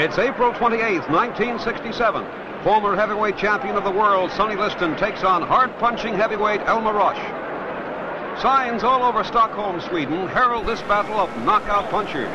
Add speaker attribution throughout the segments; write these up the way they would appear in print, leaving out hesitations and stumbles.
Speaker 1: It's April 28th, 1967. Former heavyweight champion of the world, Sonny Liston, takes on hard-punching heavyweight Elmer Rush. Signs all over Stockholm, Sweden, herald this battle of knockout punchers.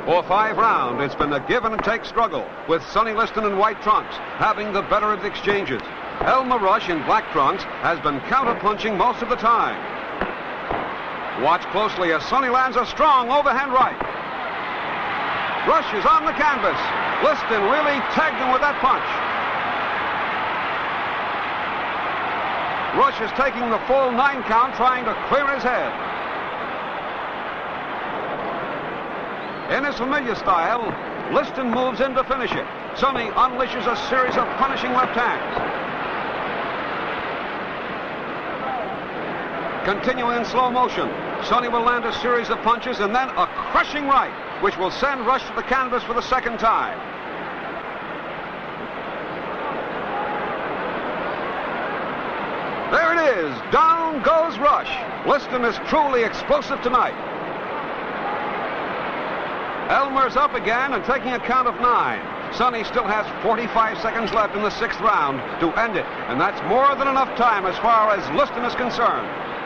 Speaker 1: For 5 rounds, it's been a give and take struggle, with Sonny Liston in white trunks having the better of the exchanges. Elmer Rush in black trunks has been counter-punching most of the time. Watch closely as Sonny lands a strong overhand right. Rush is on the canvas. Liston really tagged him with that punch. Rush is taking the full 9 count, trying to clear his head. In his familiar style, Liston moves in to finish it. Sonny unleashes a series of punishing left hands. Continuing in slow motion, Sonny will land a series of punches and then a crushing right, which will send Rush to the canvas for the second time. There it is. Down goes Rush. Liston is truly explosive tonight. Elmer's up again and taking a count of 9. Sonny still has 45 seconds left in the 6th round to end it, and that's more than enough time as far as Liston is concerned.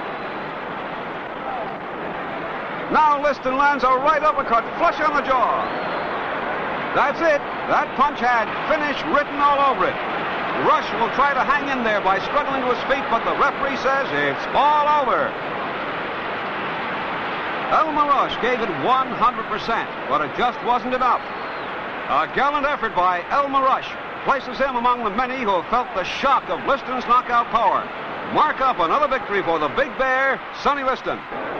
Speaker 1: Now Liston lands a right uppercut flush on the jaw. That's it. That punch had finish written all over it. Rush will try to hang in there by struggling to his feet, but the referee says it's all over. Elmer Rush gave it 100%, but it just wasn't enough. A gallant effort by Elmer Rush places him among the many who have felt the shock of Liston's knockout power. Mark up another victory for the Big Bear, Sonny Liston.